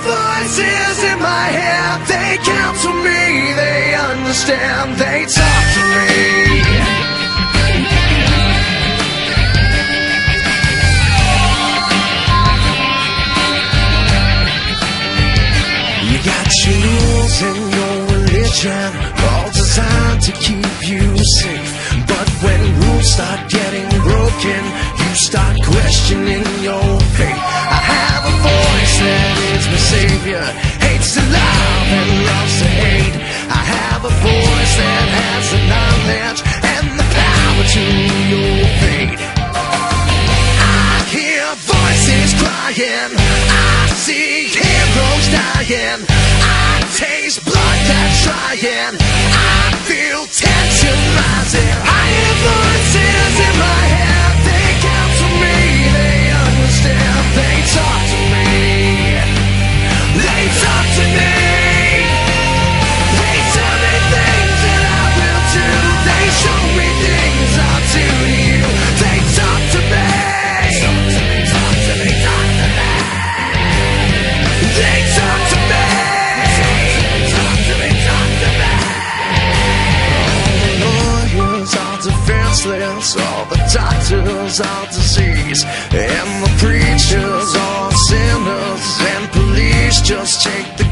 voices in my head, they counsel me, they understand, they talk to me. You got your rules and your religion, all designed to keep you safe. But when rules start getting broken, you start questioning your faith. I have a voice that is my savior, hates to love and loves to hate. I have a voice that has the knowledge and the power to your fate. I hear voices crying, I see heroes dying, I taste blood that's trying, I feel tension rising. I hear voices in my head, they counsel me, they understand, they talk to me, they talk to me, they tell me things that I will do, they show me things I'll do to you, they talk to me, talk to me, talk to me, talk to me, they talk to me, talk to me, talk to me. All the lawyers are defenseless, all the doctors are disease, and the preachers are sinners, and police just take the